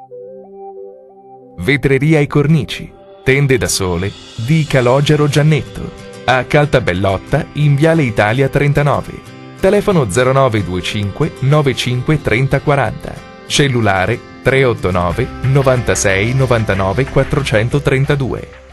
Vetreria e cornici, tende da sole di Calogero Giannetto, a Caltabellotta in Viale Italia 39. Telefono 0925 95 30 40. Cellulare 389 96 99 432.